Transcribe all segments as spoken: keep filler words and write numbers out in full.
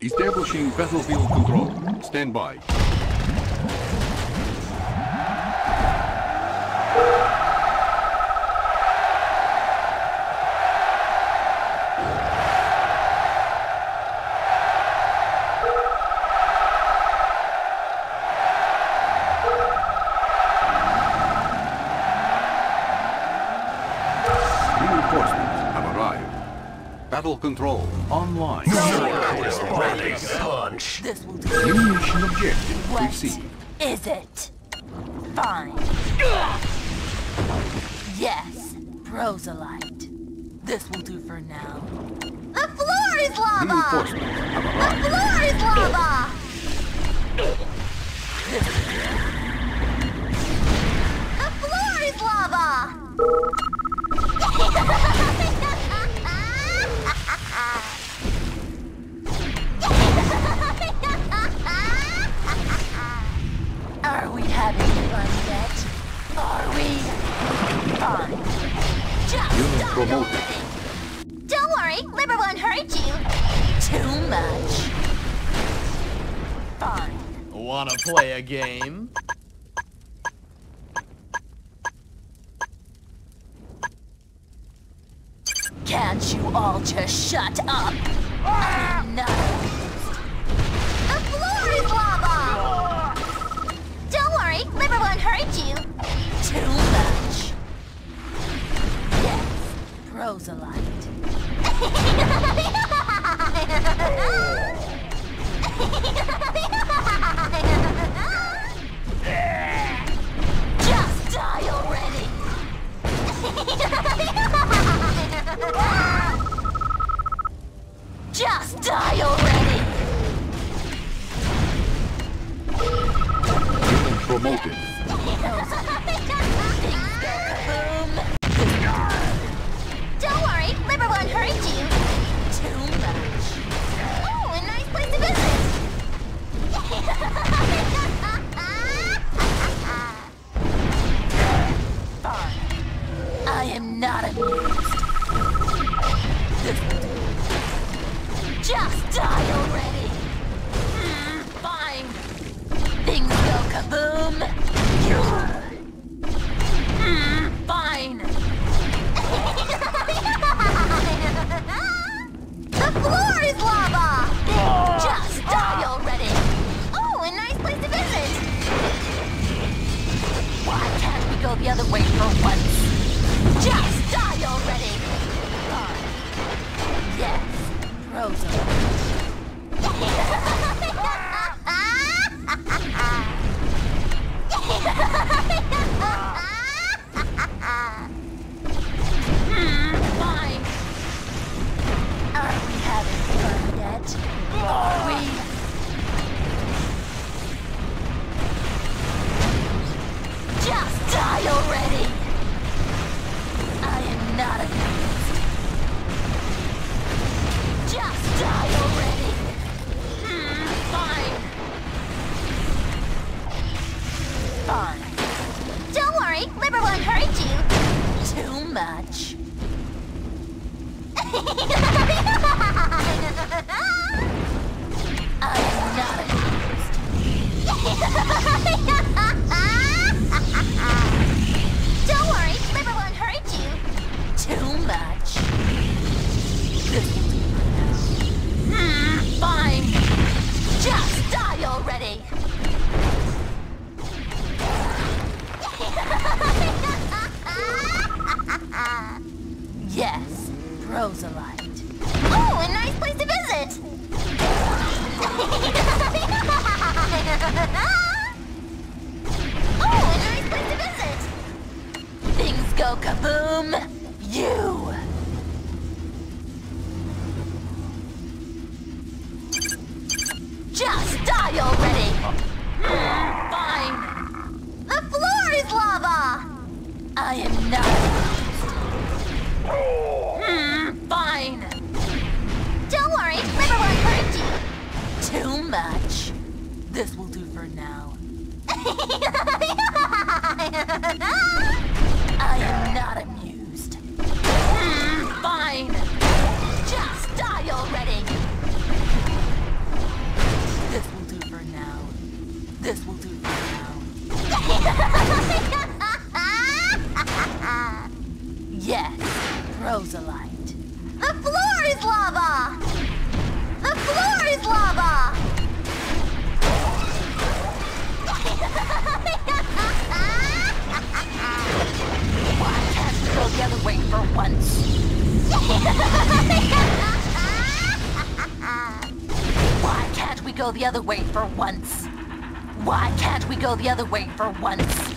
Establishing battlefield control. Stand by. Reinforcements have arrived. Battle control online. Punch. This will do. New mission objective What received. is it? Fine. Yes, proselyte. This will do for now. The floor is lava! Reinforcements have The arrived. floor is lava! The floor is lava! Are we having fun yet? Are we? Fine. Just Unit die promoted. already. Don't worry, Liver won't hurt you. Too much. Fine. Wanna play a game? Can't you all just shut up? I'm not amused. The floor is lava! Don't worry, Liver won't hurt you. Too much. Yes, proselyte. Just die already. Just die already. Unit promoted. Boom. Don't worry, Liver won't hurt you. Too much. Oh, a nice place to visit. Fine. I am not amused. This will do. Just die already. Mm, fine. Things go kaboom. You. Mm, fine. The floor is lava! Just die already. Oh, a nice place to visit. Why can't we go the other way for once? Just die already. Fine. Yes, proselyte. Hmm, fine. Are we having fun yet? Are we? Just die already! I am not amused. Just die already! Hmm, fine. Fine. Don't worry, Liver won't hurt you. Too much. I am not amused. Don't worry, Liver won't hurt you. Too much. This will do for now. Hmm, fine. Just die already! Yes, proselyte. Oh, a nice place to visit. Oh, a nice place to visit. Things go kaboom! You! Just die already! Hmm, fine! The floor is lava. I am not amused. Hmm, fine! Don't worry, Liver won't hurt you. Too much. This will do for now. I am not amused. Hmm, fine! Just die already! go the other way for once? Why can't we go the other way for once?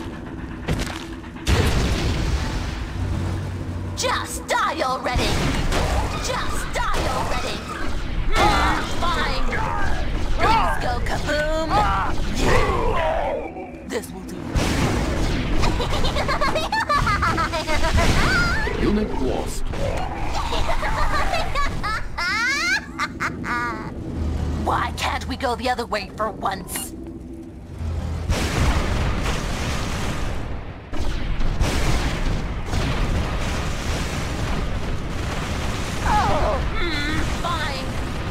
Just die already! Just die already! Ah, fine! Please go kaboom! Yeah. This will do. Unit lost. Why can't we go the other way for once? Oh, mm, fine.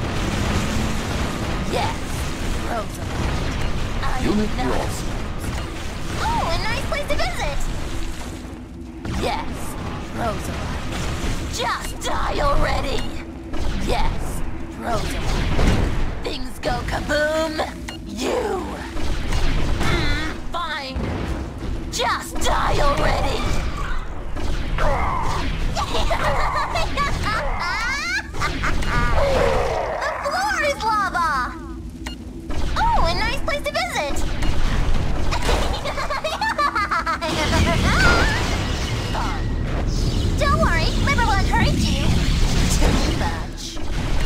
Yes, Rosamund. I Unit am not lost. Oh, a nice place to visit. Yes, Rosamund. Just die already! Yes, Rosamund. Things go kaboom! You! Mm, fine! Just die already! The floor is lava. Oh, a nice place to visit. Don't worry, Liver won't hurt you. Too much.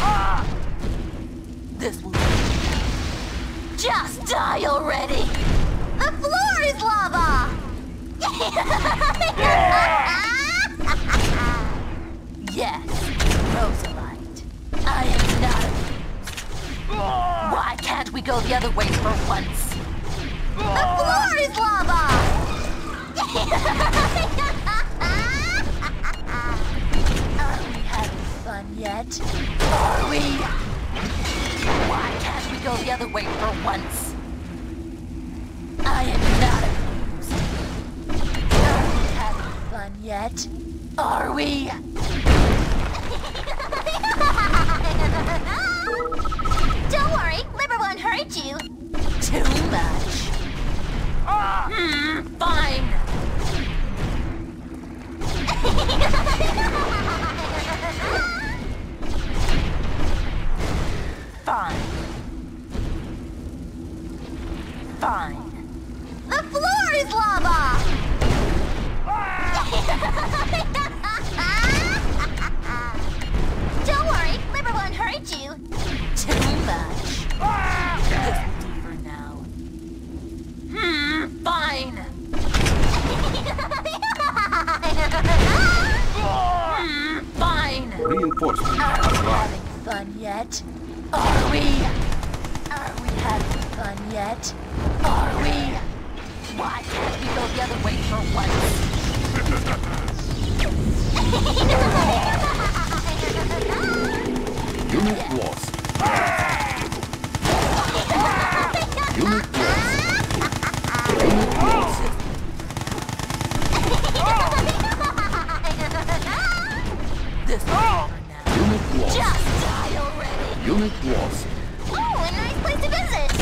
This will do. Just die already! The floor is lava. Yes, Rosamund. I am not amused. Why can't we go the other way for once? The floor is lava. Are we having fun yet? Are we? Why can't we go the other way for once? I am not amused. Are we having fun yet? Are we? Don't worry, Liver won't hurt you. Too much. Hmm, fine. Fine. Fine. The floor is lava. Don't worry, Liver won't hurt you. Too much. This will do for now. Hmm, fine. Hmm, fine. Reinforcements Are have we arrived. having fun yet? Are we? Are we having fun yet? Are we? Why can't we go the other way for once? Unit lost. Unit lost. Unit lost. This will do for now. Unit lost. Just die already! Unit lost. Oh, a nice place to visit.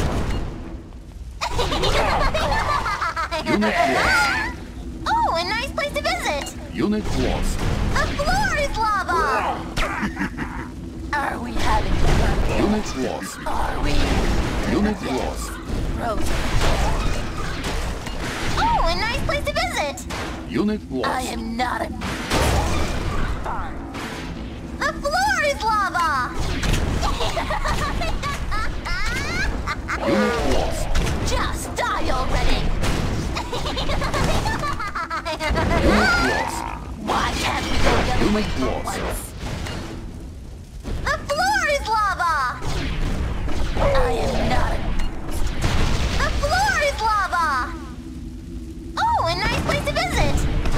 Unit lost. Oh, a nice place to visit. Unit lost. The floor is lava. Are we having fun yet? Unit lost. Are we? Unit lost. Rosa, Oh, a nice place to visit. Unit lost. I am not a... Fine. The floor is lava. Unit lost. Just die already! Unit lost. Why can't we go the other way Unit for lost. once? The floor is lava. I am not amused. The floor is lava. Oh, a nice place to visit.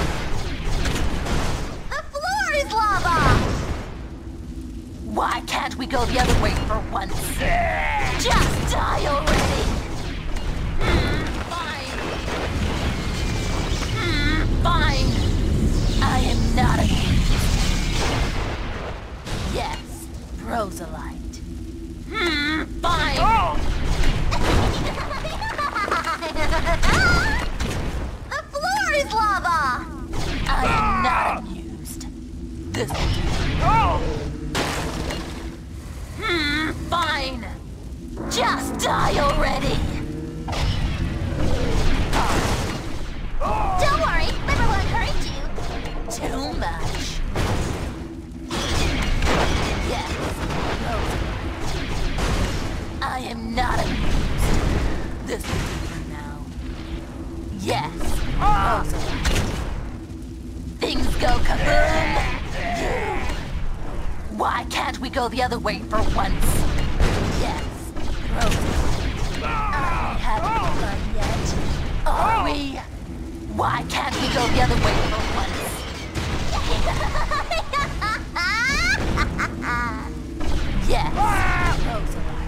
The floor is lava. Why can't we go the other way for once? Just die already! Hmm, fine. Hmm, fine. I am not amused. Yes, Rosalite. Hmm, fine. The floor is lava. I am not amused. This will do. Hmm, fine. Just die already! Don't worry, Liver won't hurt you. Too much. Yes. I am not amused. This will do for now. Yes. Rosalind. Things go kaboom! You. Why can't we go the other way for once? Yes. Rosalind. Are we having fun yet? Are we? Why can't we go the other way for once? Yes, Rosalind.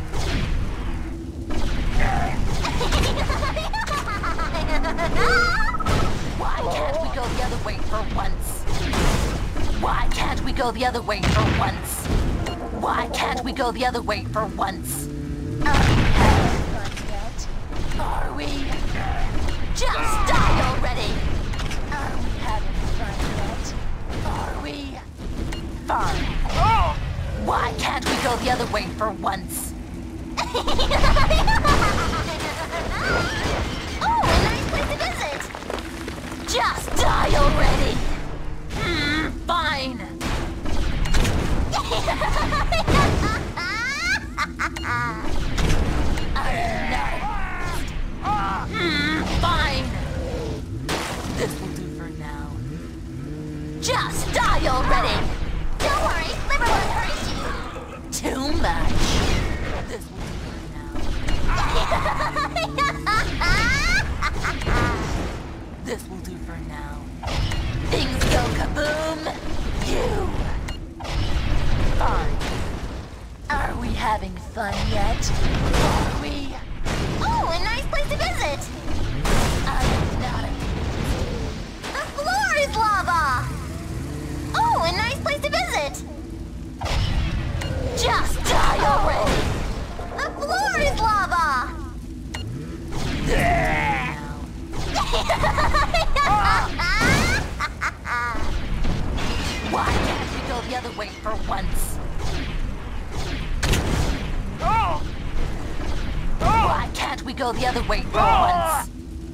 Why can't we go the other way for once? Why can't we go the other way for once? Why can't we go the other way for once? Are we having fun yet? Are we? Just die already! Are we having fun yet? Are we? Fine. Why can't we go the other way for once? Oh, a nice place to visit. Just die already! Hmm, fine. I am not amused. Hmm, fine. This will do for now. Just die already! Don't worry, Liver won't hurt you. Too much. This will do for now. This will do for now. Things go kaboom! You! Fine. Are we having fun yet? Are we? Oh, a nice place to visit. I am not The floor is lava. Oh, a nice place to visit. Just die already! The floor is lava. Why can't we go the other way for once? Why can't we go the other way for once?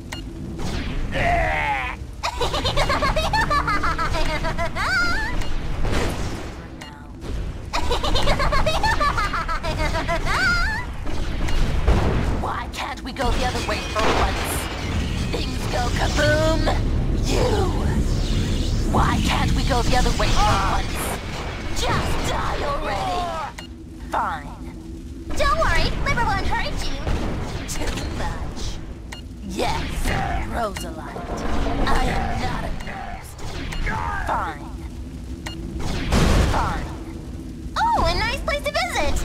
Why can't we go the other way for once? Things go kaboom! You! Why can't we go the other way for once? Just die already! Fine. Don't worry, Liver won't hurt you. Too much. Yes, Rosalind. I am not amused. Fine. Fine. Oh, a nice place to visit.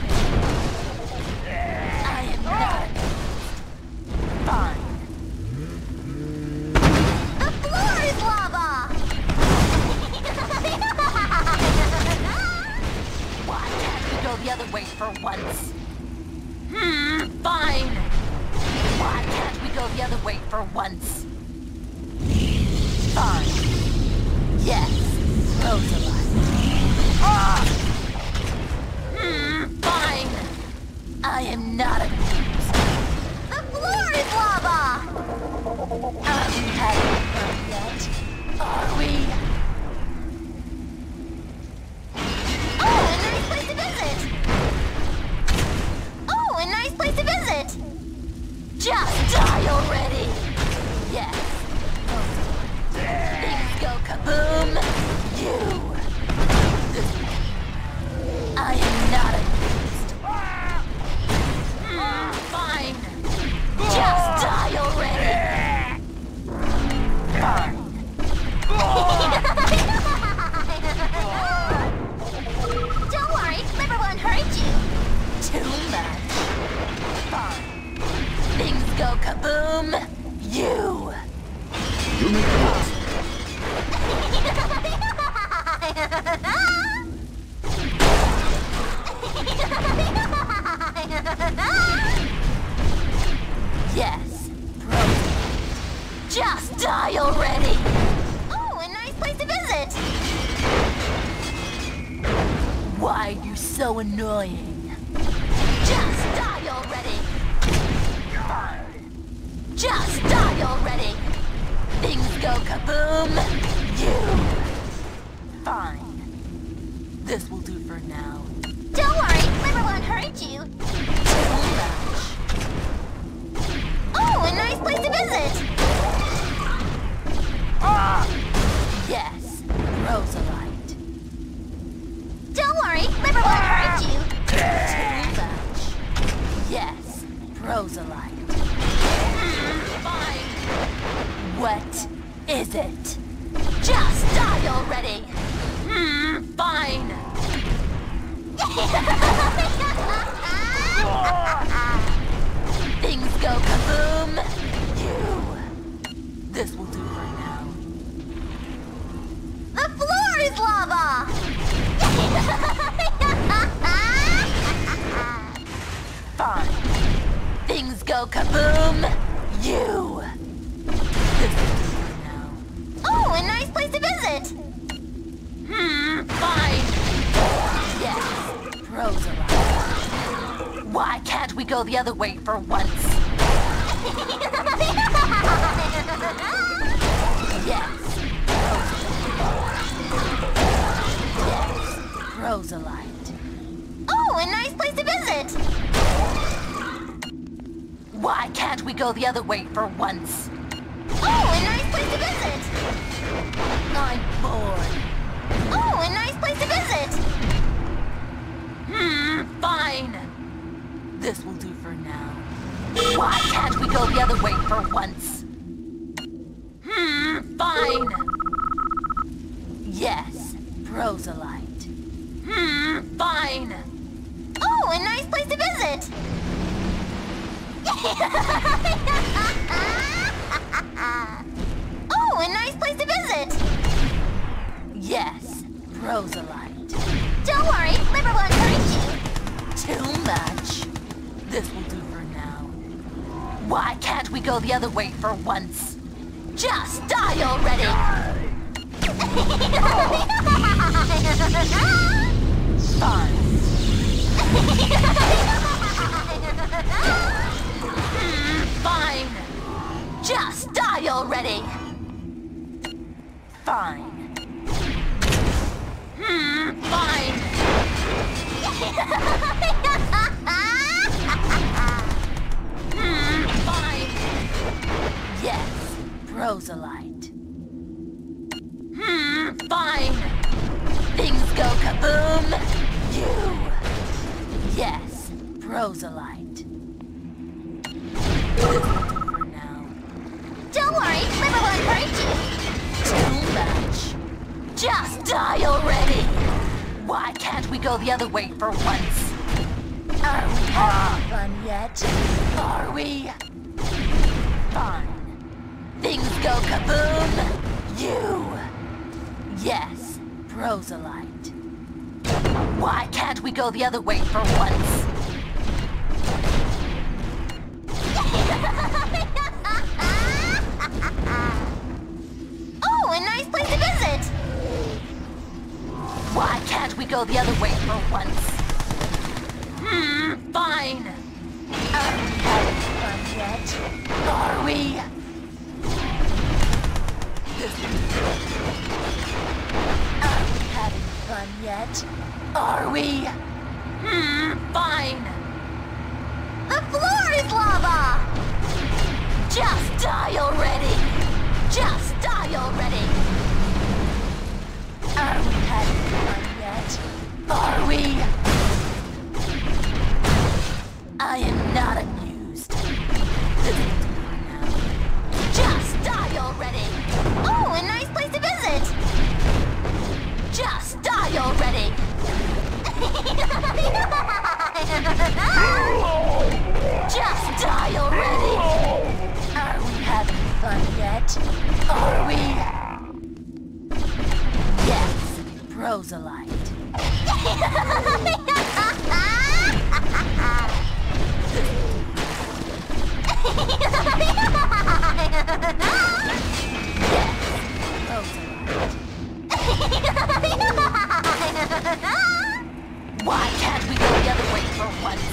I am not amused. Fine. The floor is lava. Why can't we go the other way for once? Hmm, fine. Why can't we go the other way for once? Fine. Yes, Rosalind. Ah! Hmm, fine. I am not amused. The floor is lava. Are we having fun yet? Are we? Oh, a nice place to visit. Oh, a nice place to visit. Just die already! Yes. Things go kaboom! You! I am not amused. Mm, fine! Just die already! Fine. Don't worry, Liver won't hurt you. Too much. Fine. Things go kaboom! You! Unit lost. Yes, Protein. Just die already! Oh, a nice place to visit. Why are you so annoying? Just die already! Rosalite. Fine. What is it? Just die already! Hmm, fine. Things go kaboom! You! This will do for now. The floor is lava! Fine. Things go kaboom! You! This will do for now. Oh, a nice place to visit! Hmm, fine! Yes, Rosalite. Why can't we go the other way for once? Yes, Rosalite. Oh, a nice place to visit! Why can't we go the other way for once? Oh, a nice place to visit! I'm bored. Oh, a nice place to visit! Hmm, fine. This will do for now. Why can't we go the other way for once? Hmm, fine. Yes, Rosalite. Hmm, fine. Oh, a nice place to visit! Oh, a nice place to visit! Yes, Rosalite. Don't worry, Liver won't hurt you! Too much. This will do for now. Why can't we go the other way for once? Just die already! Fine. Hmm, fine. Just die already! Fine. Hmm, fine. Hmm, fine. Yes, Rosalite. Hmm, fine. Things go kaboom! You! Yes, Rosalite. This will do for now. Don't worry, Liver won't hurt you! Too much. Just die already! Why can't we go the other way for once? Are we having fun yet? Are we? Fine. Things go kaboom! You! Yes, Rosalite. Why can't we go the other way for once? Oh, a nice place to visit! Why can't we go the other way for once? Hmm, fine. Are we having fun yet? Are we? Are we having fun yet? Are we? Hmm, fine. The floor is lava! Just die already! Just die already! Are we having fun yet? Are we? I am not amused. This will do for now. Just die already! Oh, a nice place to visit! Just die already! Just die already! Are we having fun yet? Are we? Yes, Rosalite. Why can't we go the other way for once?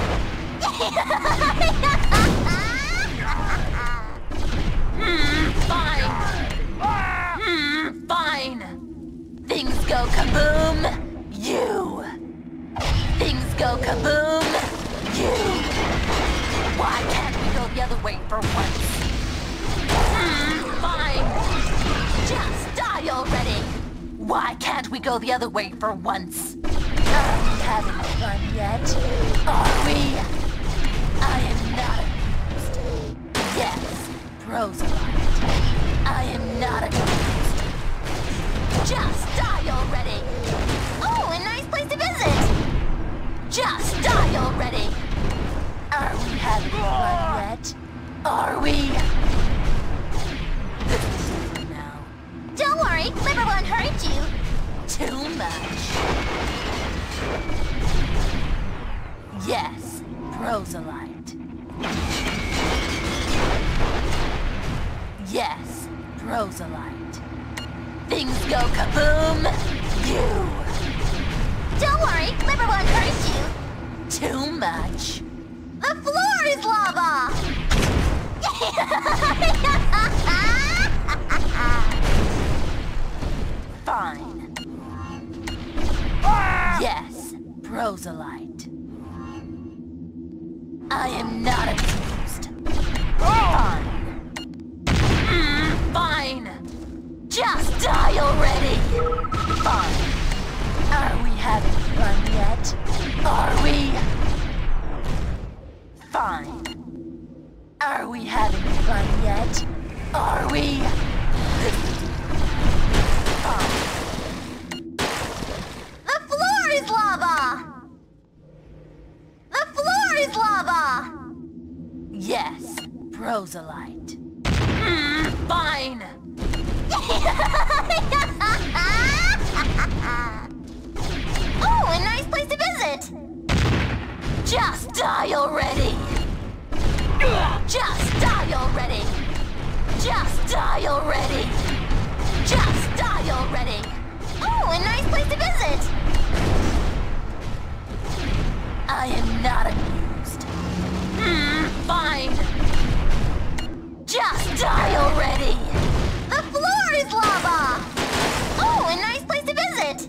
Hmm, fine. Hmm, fine. Things go kaboom. You. Things go kaboom. You. Why can't we go the other way for once? Hmm, fine. Just die already. Why can't we go the other way for once? Are we having fun yet? Are we? I am not Are we? This is over now. Don't worry, Liver won't hurt you. Too much. Yes, proselyte. Yes, proselyte. Things go kaboom, you. Don't worry, Liver won't hurt you. Too much. The floor is lava! Fine. Yes, proselyte. I am not amused. Fine. Mm, fine. Just die already. Fine. Are we having fun yet? Are we? Fine. Are we having fun yet? Are we? Fine. The floor is lava! The floor is lava! Yes, proselyte. Mm, fine. Oh, a nice place to visit! Just die already! Just die already! Just die already! Just die already! Oh, a nice place to visit! I am not amused. Hmm, fine! Just die already! The floor is lava! Oh, a nice place to visit!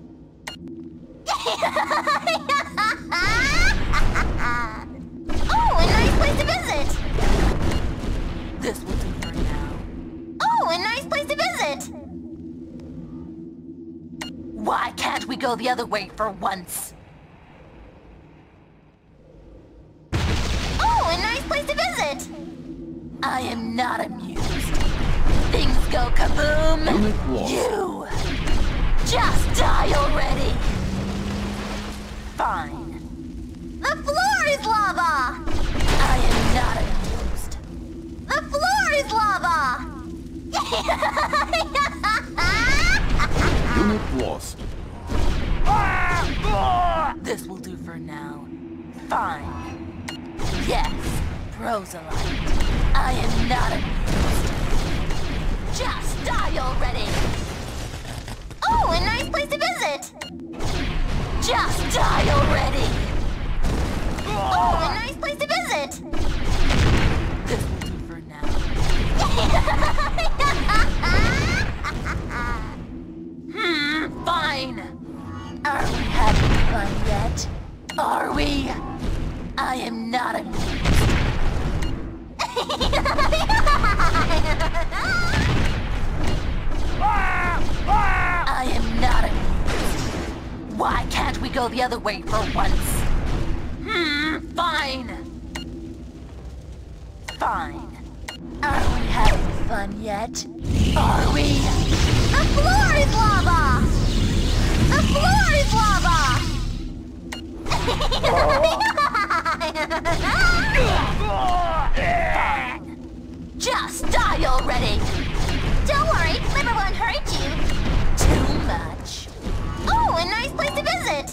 Oh, a nice place to visit! This will do for now. Oh, a nice place to visit! Why can't we go the other way for once? Oh, a nice place to visit! I am not amused. Things go kaboom! Unit lost. You! Just die already! Fine. The floor is lava! I am not amused. The floor is lava! Unit lost. This will do for now. Fine. Yes, proselyte. I am not amused. Just die already! Oh, a nice place to visit! Just die already! Oh, a nice place to visit! This will do for now. Hmm, fine. Are we having fun yet? Are we? I am not amused. I am not amused. Why can't we go the other way for once? Hmm, fine. Fine. Are we having fun yet? Are we? The floor is lava! The floor is lava! Fine. Just die already! Don't worry, Liver won't hurt you. Too much. Oh, a nice place to visit!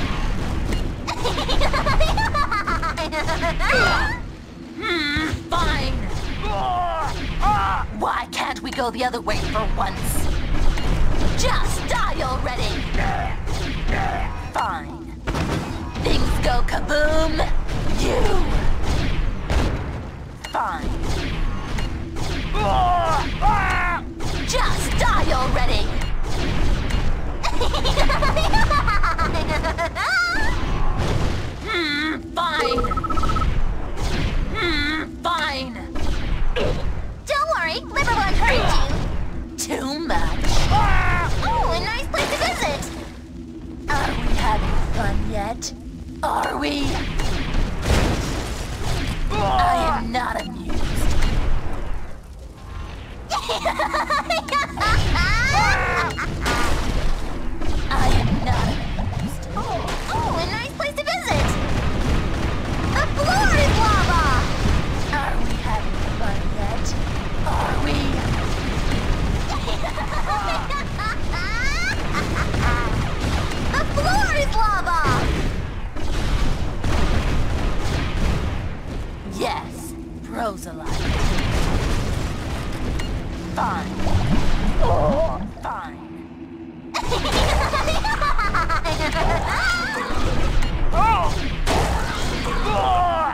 Hmm, fine. Why can't we go the other way for once? Just die already! Fine. Things go kaboom! You! Fine. Just die already! Hmm, fine. Hmm, fine. Don't worry, Liver won't hurt you. Too much. Oh, a nice place to visit! Are we having fun yet? Are we?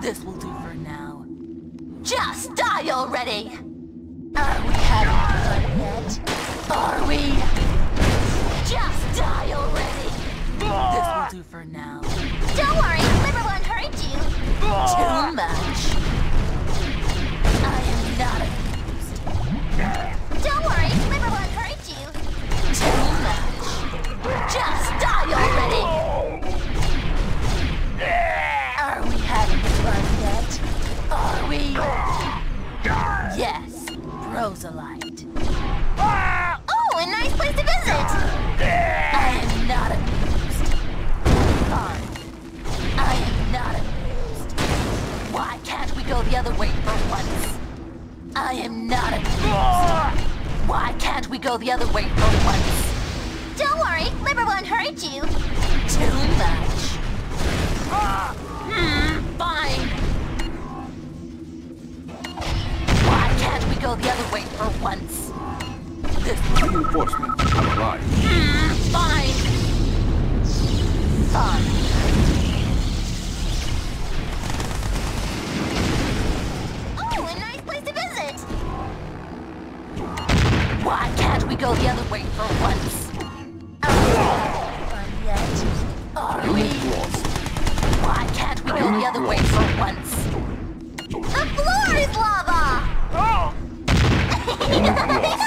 This will do for now. Just die already! Are we having fun yet? Are we? Just die already! This will do for now. Don't worry, liver won't hurt you. Too much. I am not amused. Don't worry, liver won't hurt you. Too much. Just die already! Are we having fun yet? Are we? Yes, Rosalite. Oh, a nice place to visit. I am not amused. Fine. I am not amused. Why can't we go the other way for once? I am not amused. Why can't we go the other way for once? Don't worry, liver won't hurt you. Too much. Hmm, fine. Why can't we go the other way for once? This Reinforcement arrived. Hmm, fine. Fine. Oh, a nice place to visit. Why can't we go the other way for once? Are we having fun yet? Are we? Unit lost. Why can't we go the other way for once? The floor is lava. Unit lost.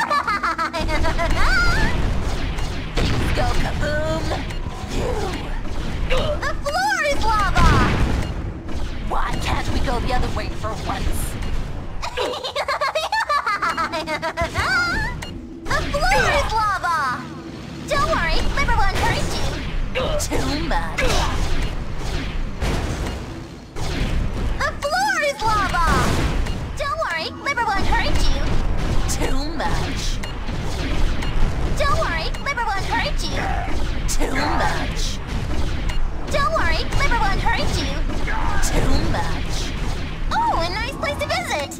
Things go kaboom! You! The floor is lava. Why can't we go the other way for once? The floor is lava. Don't worry, liver won't hurt you. Too much. The floor is lava. Don't worry, liver won't hurt you. Too much. Don't worry, liver won't hurt you. Too much. Don't worry, liver won't hurt you. Too much. Oh, a nice place to visit.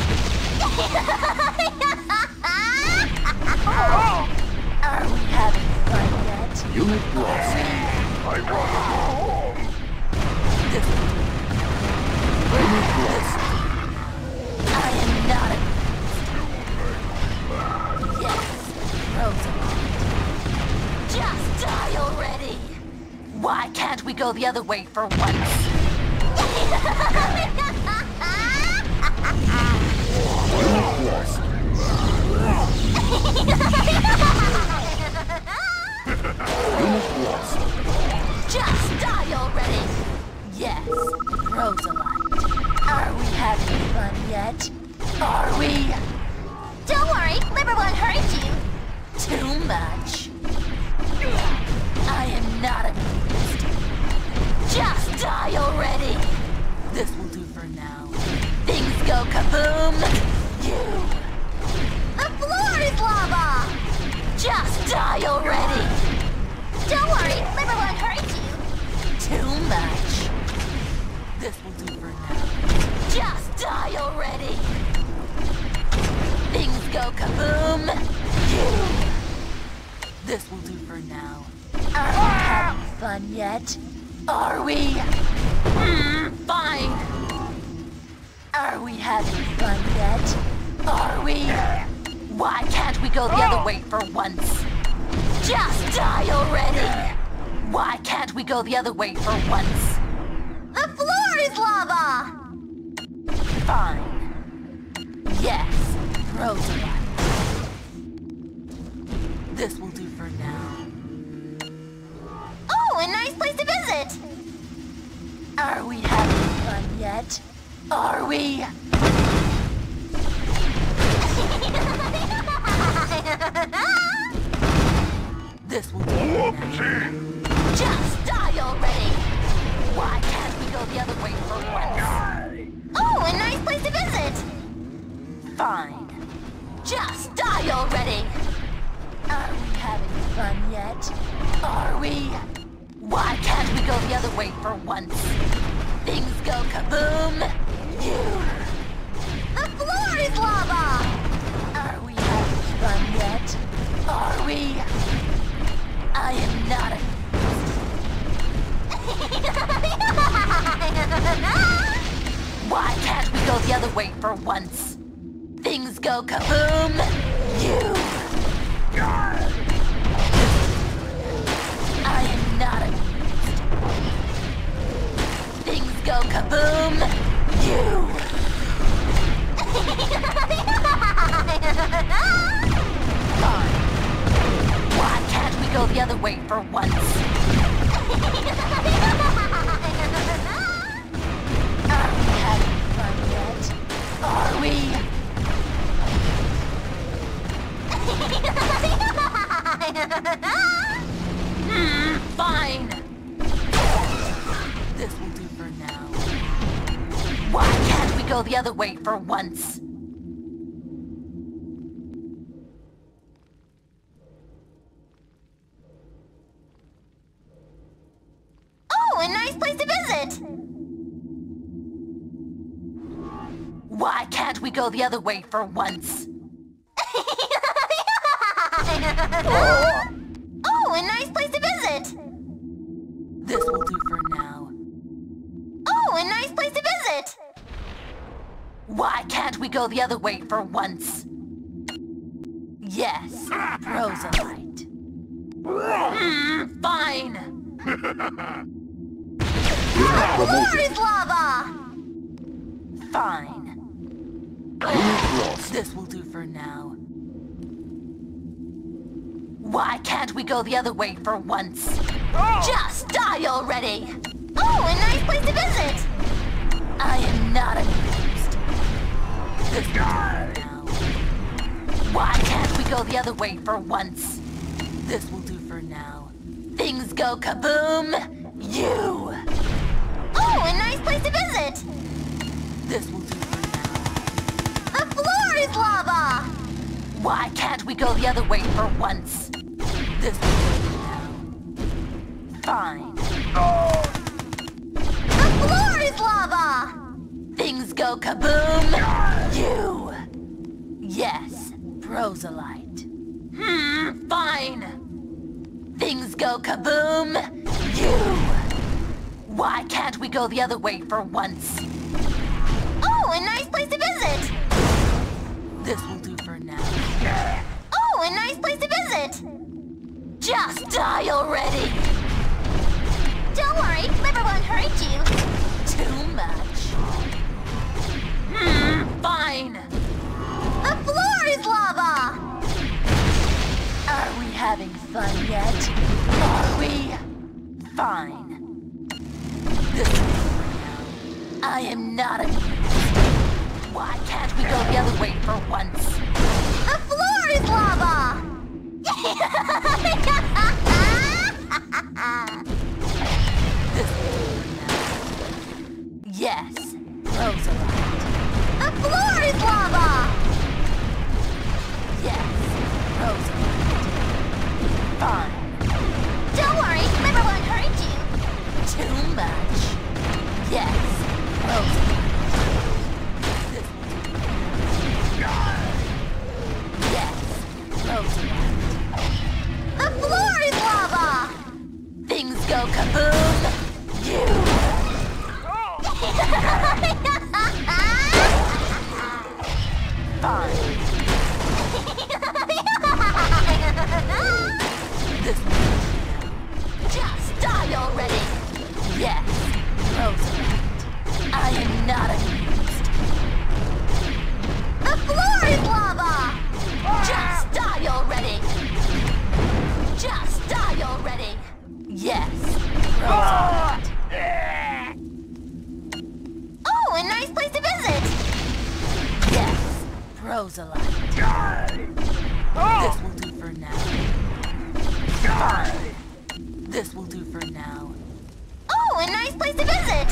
Are we having fun yet? Unit lost. This Unit lost. I am not amused. Yes, Rosamund. Just die already! Why can't we go the other way for once? Unit lost. Unit lost. Just die already! Yes, Rosalite. Are we having fun yet? Are we? Don't worry, liver won't hurt you. Too much. I am not amused. Just die already! This will do for now. Things go kaboom! You! The floor is lava. Just die already! Don't worry, liver won't hurt you. Too much. This will do for now. Just die already! Things go kaboom! You! This will do for now. Are we having fun yet? Are we? Hmm, fine! Are we having fun yet? Are we? Why can't we go the other way for once? Just die already! Why can't we go the other way for once? The floor is lava. Fine. Yes, Rosalite. This will do for now. Oh, a nice place to visit. Are we having fun yet? Are we? This will do for now. Just die already! Why can't we go the other way for once? Oh, a nice place to visit. Fine. Just die already! Are we having fun yet? Are we? Why can't we go the other way for once? Things go kaboom! You! The floor is lava. Are we having fun yet? Are we? I am not amused. other way for once. Things go kaboom! You! I am not amused. Things go kaboom! You! Fine. Why can't we go the other way for once? Are we having fun yet? Are we? Hmm, fine. This will do for now. Why can't we go the other way for once? Oh, a nice place to visit! Why can't we go the other way for once? Oh, a nice place to visit! This will do for now. Oh, a nice place to visit! Why can't we go the other way for once? Yes, Rosalite. Hmm, fine. The floor is lava! Fine. Unit lost. This will do for now. Why can't we go the other way for once? Just die already! Oh, a nice place to visit! I am not amused. This will do for now. Why can't we go the other way for once? This will do for now. Things go kaboom! You! Oh, a nice place to visit! This will do for now. The floor is lava! Why can't we go the other way for once? This will do for now. Fine. The floor is lava! Things go kaboom! You! Yes, Rosalite. Hmm, fine! Things go kaboom! You! Why can't we go the other way for once? Oh, a nice place to visit! This will do for now. Oh, a nice place to visit! Just die already! Don't worry, Liver won't hurt you. Too much. Hmm, fine! The floor is lava! Are we having fun yet? Are we? Fine. This will do for now. I am not amused. Why can't we go the other way for once? The floor is lava! This will do for now. Yes, Rosalite. The floor is lava! Yes, Rosalite. Fine. Don't worry, Liver won't hurt you. Too much. Yes, Rosalite. This will do. Yes, Rosalite. The floor is lava! Things go kaboom! You! Fine. This will do now. Just die already! Yes, Rosalite. I am not amused. The floor is lava! Just die already! Just die already! Yes, Rosalite. Oh, a nice place to visit! Yes, Rosalite. This will do for now. Fine. This will do for now. Oh, a nice place to visit!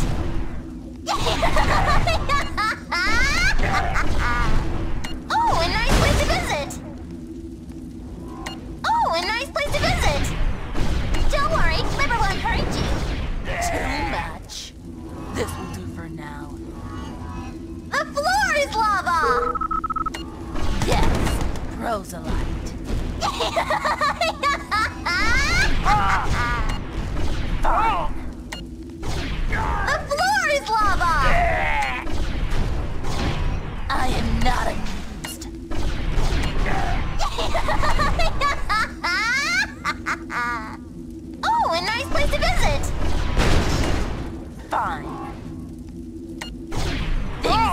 Oh, a nice place to visit! Oh, a nice place to visit! Don't worry, Liver won't hurt you. Too much. This will do for now. The floor is lava! Yes, Rosalite. Fine. The floor is lava!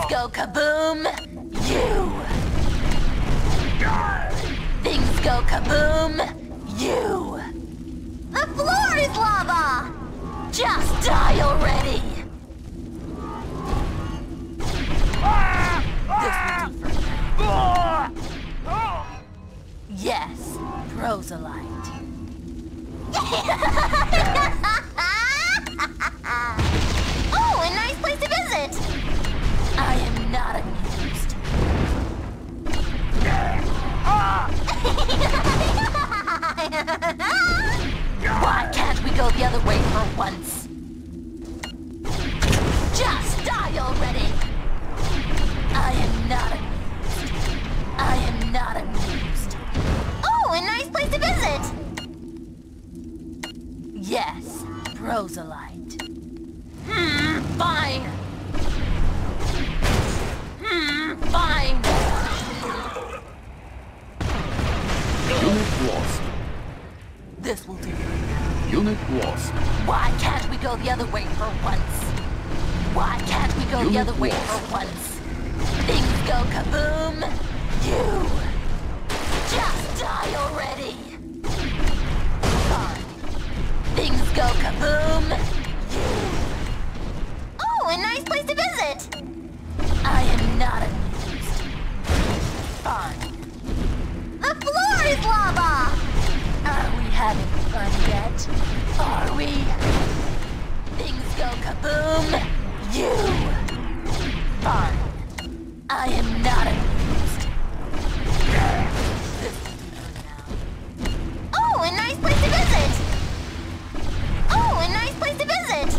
go kaboom! You! Things go kaboom! You! The floor is lava! Just die already! This will do for now. Yes, proselyte. Oh, a nice place to visit! I am not amused. Why can't we go the other way for once? Just die already! I am not amused. I am not amused. Oh, a nice place to visit! Yes, proselyte. Hmm, fine. Hmm, fine. Unit lost. This will do. Unit lost. Why can't we go the other way for once? Why can't we go the Unit other way lost. for once? Things go kaboom! You! Just die already! Fine. Things go kaboom! You! Oh, a nice place to visit! I am not amused. Fine. The floor is lava! Are we having fun yet? Are we? Things go kaboom! You! Fine. I am not amused. This will do for now. Oh, a nice place to visit! Oh, a nice place to visit!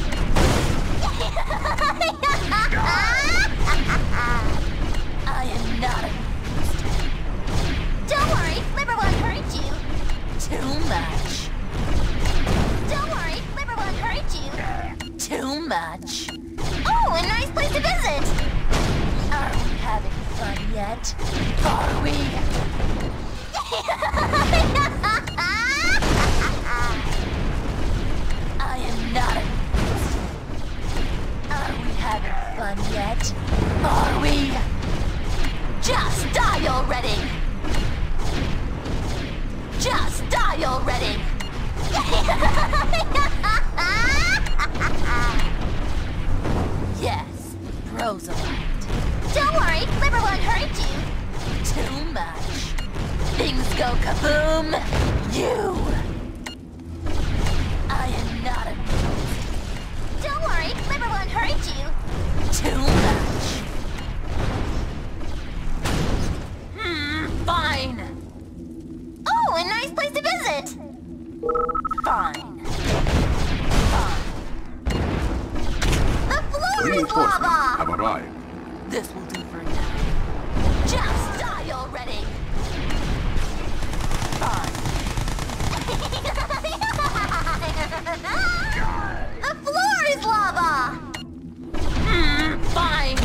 I am not amused. Don't worry, Liver won't hurt you. Too much. Don't worry, Liver won't hurt you. Too much. Oh, a nice place to visit! Are we having fun yet? Are we? I am not amused. Are we having fun yet? Are we? Just die already! Just die already! Yes, proselyte. Don't worry, Liver won't hurt you. Too much. Things go kaboom! You! I am not amused. Don't worry, Liver won't hurt you. Too much. Hmm, fine. Oh, a nice place to visit! Fine. Fine. The floor is Reinforcements lava! have arrived. This will do for now. Just die already! Fine. The floor is lava! Hmm, fine.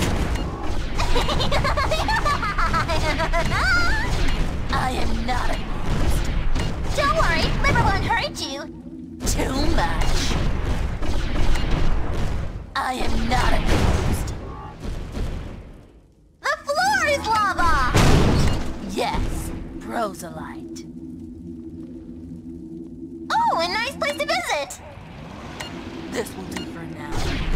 I am not amused. Don't worry, Liver won't hurt you. Too much. I am not amused. The floor is lava! Yes, proselyte. Oh, a nice place to visit! This will do for now.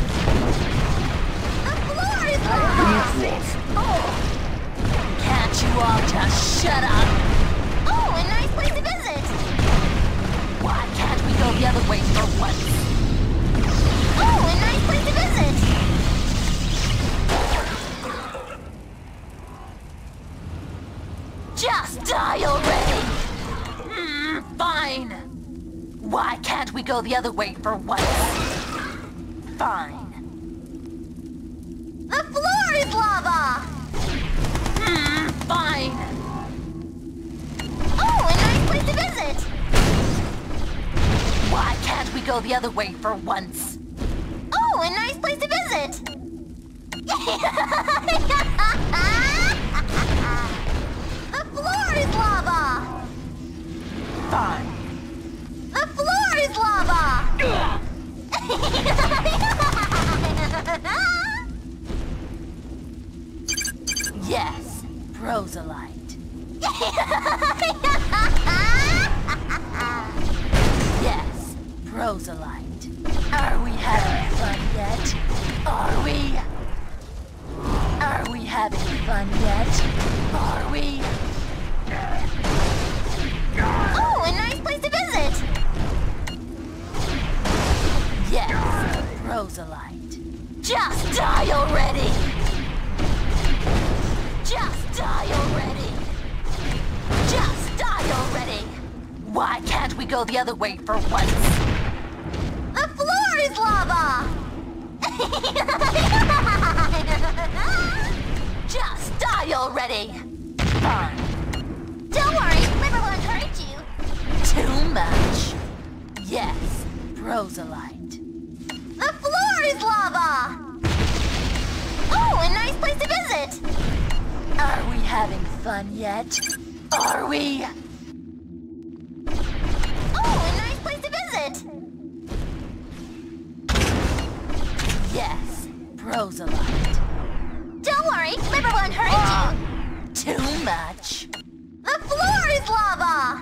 The floor is lava! Unit lost. Can't you all just shut up? Oh, a nice place to visit! Why can't we go the other way for once? Oh, a nice place to visit! Just die already! Hmm, fine. Why can't we go the other way for once? Fine. The floor is lava! Hmm, fine. Oh, a nice place to visit! Why can't we go the other way for once? Oh, a nice place to visit! The floor is lava! Fine. The floor is lava! Yes, Proselyte. Yes, Proselyte. Are we having fun yet? Are we? Are we having fun yet? Are we? Oh, a nice place to visit! Yes, Proselyte. Just die already! Just die already! Just die already! Why can't we go the other way for once? The floor is lava! Just die already! Fine. Don't worry, Liver won't hurt you. Too much. Yes, Proselyte. The floor is lava! Oh, a nice place to visit! Are we having fun yet? Are we? Oh, a nice place to visit! Yes, Proselyte. Don't worry, Liver won't hurt you. Too much. The floor is lava!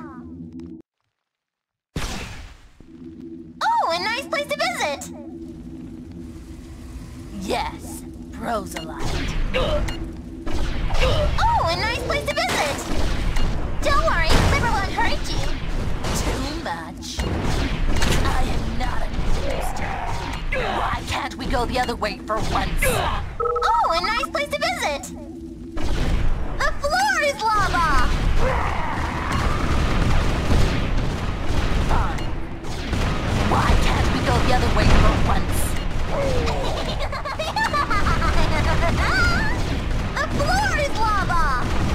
Oh, a nice place to visit! Yes, Proselyte. Oh, a nice place to visit! Don't worry, Liver won't hurt you. Too much. I am not amused. Why can't we go the other way for once? Oh, a nice place to visit! The floor is lava! Fine. Why can't we go the other way for once? The floor is lava!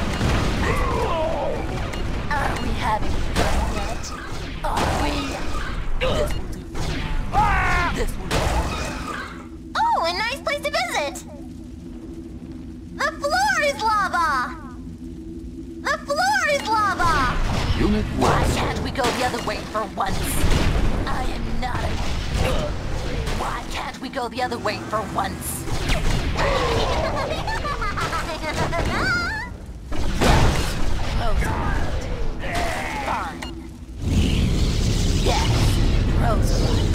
Are we having fun yet? Are we? This will do for now. This will do. Oh, a nice place to visit! The floor is lava! The floor is lava! Unit Why lost. can't we go the other way for once? I am not a... Why can't we go the other way for once? Yes, Proselyte. Fine. Yes, Proselyte.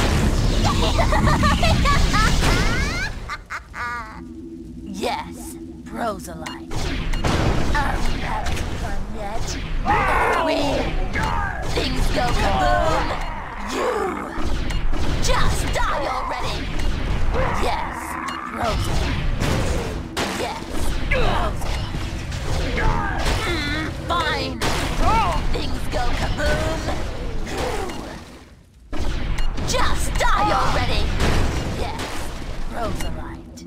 Yes, Proselyte. Are we having fun yet? Are we? Things go kaboom! You! Just die already! Yes, Proselyte. Yes, Proselyte. Mm, fine! Things go kaboom! You! Just die already! Yes, Proselyte.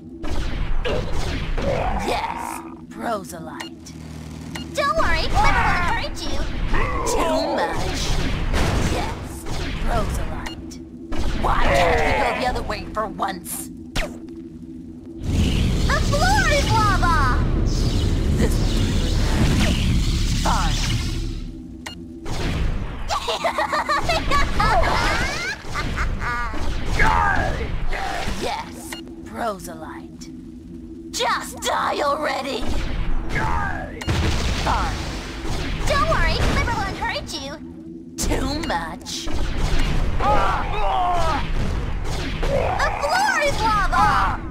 Yes, Proselyte. Don't worry, Liver won't hurt you. Too much. Yes, Proselyte. Why can't we go the other way for once? The floor is lava! This will do. Fine. Yes, Proselyte. Just die already! Fine. Don't worry, Liver won't hurt you. Too much. The floor is lava!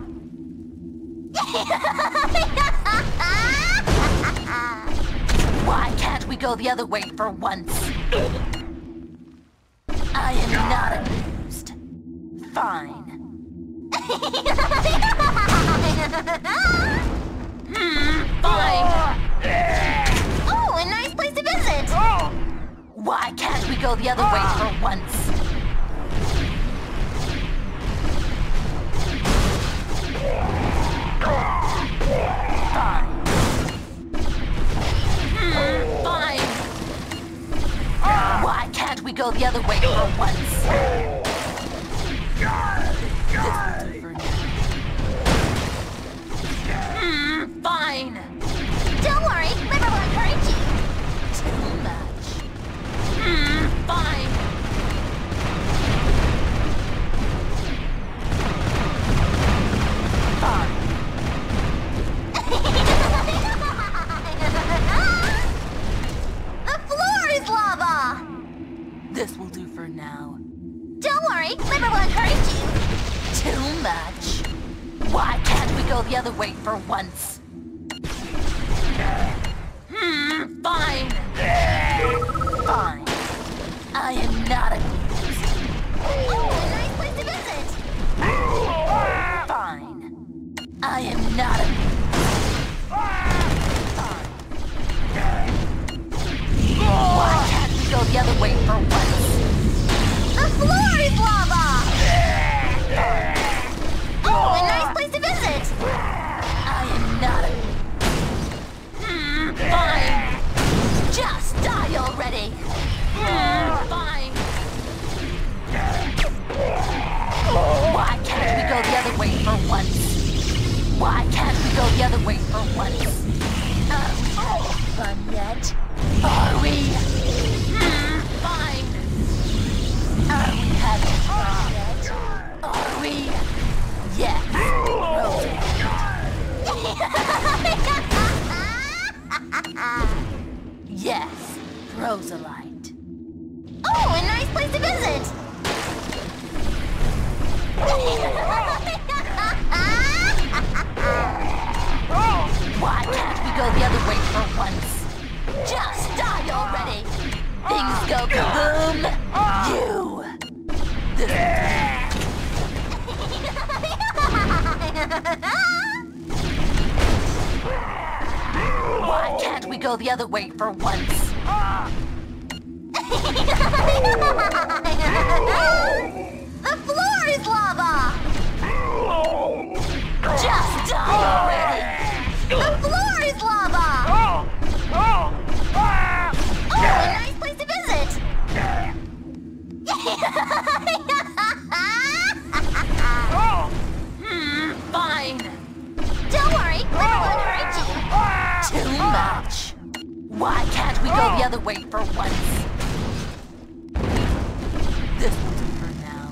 Why can't we go the other way for once? I am not amused. Fine. Hmm, fine. Oh, a nice place to visit! Why can't we go the other way for once? Fine. Hmm, fine. Why can't we go the other way for once? This will do for now. Hmm, fine. Don't worry, Liver won't hurt you. Too much. Hmm, fine. Fine. go the other way for once? Hmm, fine. Fine. I am not amused. Oh, a nice place to visit. Fine. I am not amused. Fine. Why can't we go the other way for once? The floor is lava. Oh, a nice place to visit. I am not amused. Hmm, fine. Just die already. Hmm, fine. Why can't we go the other way for once? Why can't we go the other way for once? Are we having fun yet? Are we? Hmm, fine. Are we having fun yet? Are we? Yes. Rosamund. Yes, Rosalite. Oh, a nice place to visit. Why can't we go the other way for once? Just die already! Things go kaboom! You! This Why can't we go the other way for once? The floor is lava. Just die already! The floor is lava. Oh, a nice place to visit. Hmm, fine. Don't worry, never going to hurt you. Too much. Why can't we go the other way for once? This will do for now.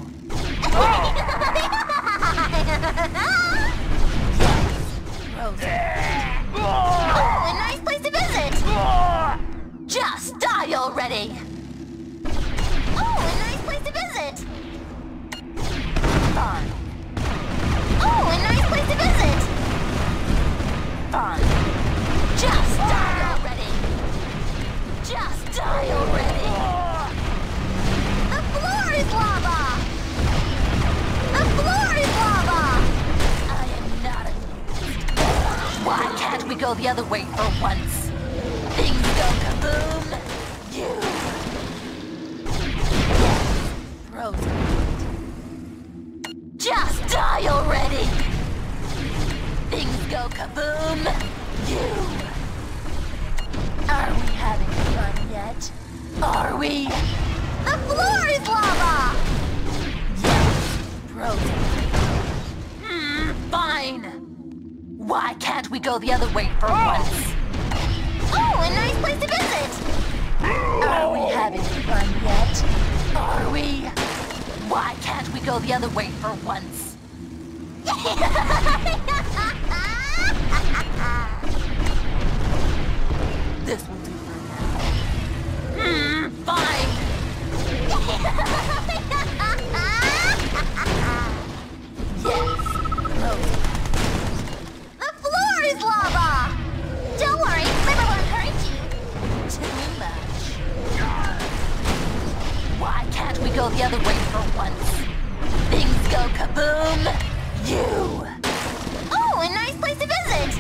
Yes, Rosamund. Oh, a nice place to visit. Just die already! Oh, a nice place to visit. Fine. Oh, a nice place to visit. Fine. Just die already! Just die already! The floor is lava. The floor is lava. I am not amused. Why can't we go the other way for once? Things go kaboom! You! Yes, Rosamund. Just die already! Things go kaboom! You! Are we having fun yet? Are we? The floor is lava. Yes, Rosamund. Hmm, fine! Why can't we go the other way for once? Oh, a nice place to visit. Are we having fun yet? Are we? Why can't we go the other way for once? This will do for now. Hmm, fine. Yes, Rosamund. The floor is lava. Don't worry, never going to hurt you. Too much. Why can't we go the other way for once? Things go kaboom! You! Oh, a nice place to visit.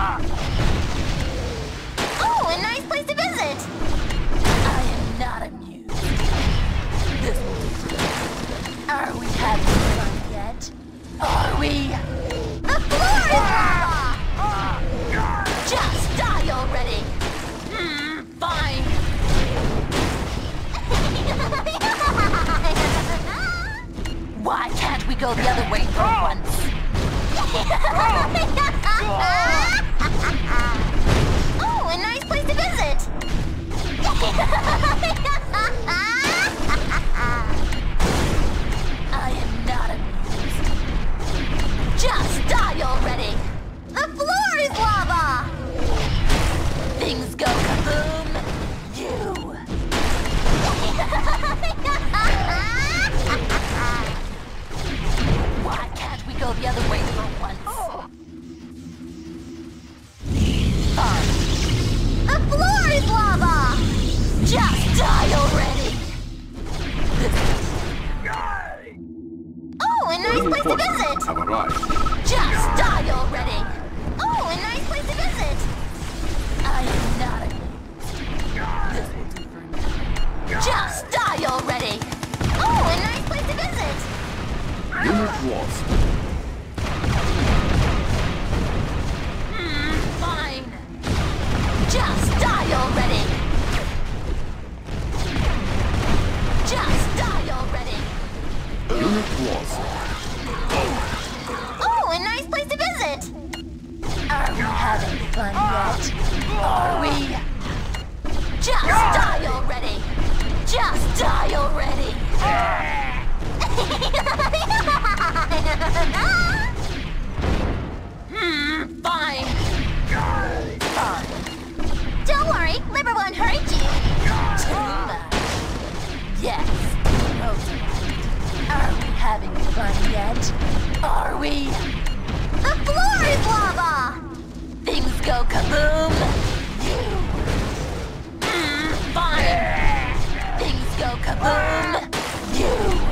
Oh, a nice place to visit. I am not amused. This will do for now. Are we having fun yet? Are we? The floor is lava. Just die already! Hmm, fine. Why can't we go the other way for once? Oh, a nice place to visit. I am not amused. Just die already! The floor is lava. Things go kaboom! You! Why can't we go the other way for once? having fun yet? Are we? Just die already! Just die already! Hmm, fine. Fine. Don't worry, Liver won't hurt you. Too much. Yes. Rosamund. Are we having fun yet? Are we? The floor is lava! Things go kaboom! You! Mm, fine! Things go kaboom! You!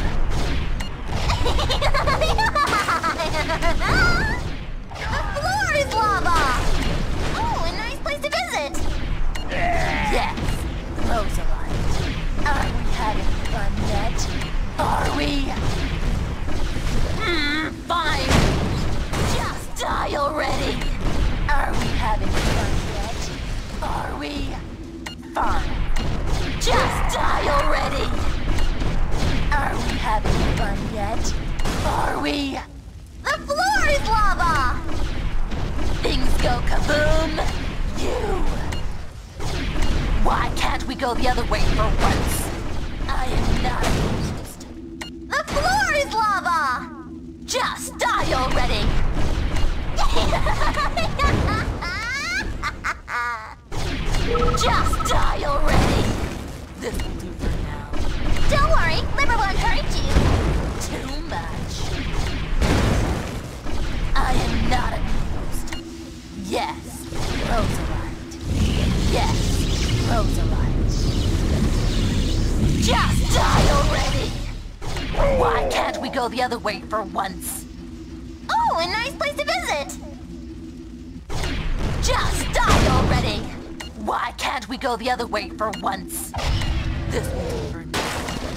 The floor is lava! Oh, a nice place to visit! Yes, Rosalind. Are we having fun yet? Are we? Hmm, fine! Just die already! Are we having fun yet? Are we? Fine. Just die already! Are we having fun yet? Are we? The floor is lava! Things go kaboom! You! Why can't we go the other way for once? I am not amused. The floor is lava! Just die already! Just die already! This will do for now. Don't worry, Liver won't hurt you. Too much. I am not amused. Yes, Rosalind. Yes, Rosalind. Just die already! Why can't we go the other way for once? Oh, a nice place to visit! Just die already! Why can't we go the other way for once? This will do for now.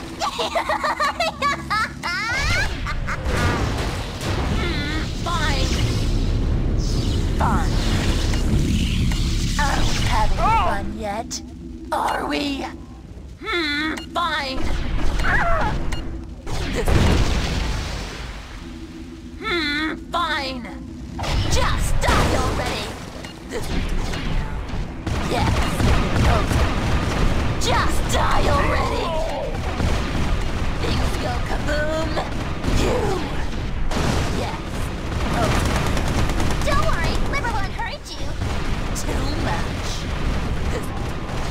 Hmm, fine. Fine. Are we having fun yet? Are we? Hmm, fine. This will do. Hmm, fine. Just die already! This will do for now. Yes. Okay. Just die already! Things go kaboom! You! Yes. Okay. Don't worry, Liver won't hurt you. Too much. This will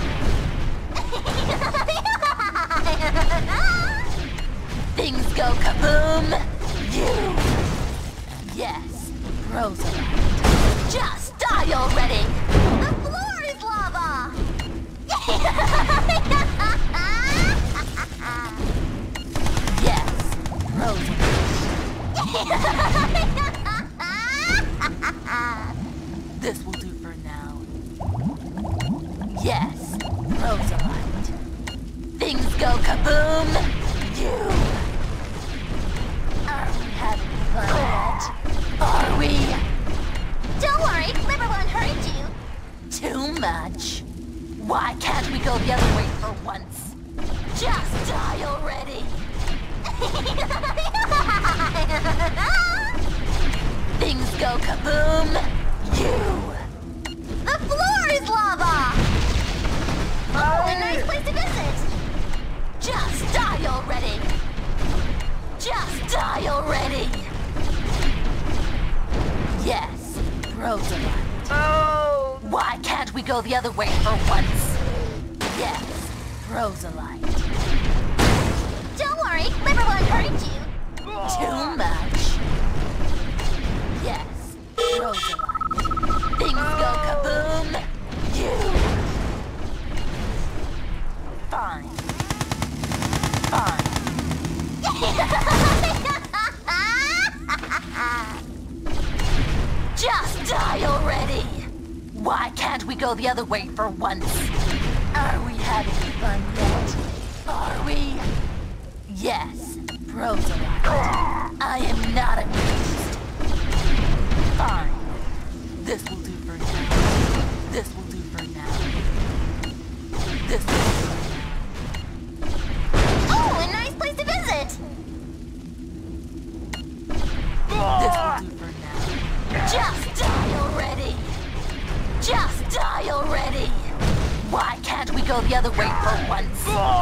do. Things go kaboom! You! Yes, Rosalind. Just die already! The floor is lava! Yes, Rosalind. This will do for now. Yes, Rosalind. Things go kaboom! You! Are we having fun yet? Are we? Don't worry, Liver won't hurt you. Too much. Why can't we go the other way for once? Just die already! Things go kaboom! You! The floor is lava! Oh, a nice place to visit! Just die already! Just die already! Yes, Rosalind. Oh! Why can't we go the other way for once? Yes, Rosalind. Don't worry, Liver won't hurt you. Too much. Yes, Rosalind. Things go kaboom! You! Fine. Fine. Just die already! Why can't we go the other way for once? Are we having fun yet? Are we? Yes, Rosalind. I am not amused. Fine. This will do for now. This will do for now. This will do for now. Oh, a nice place to visit! This will do for now. Just die already! Why can't we go the other way for once?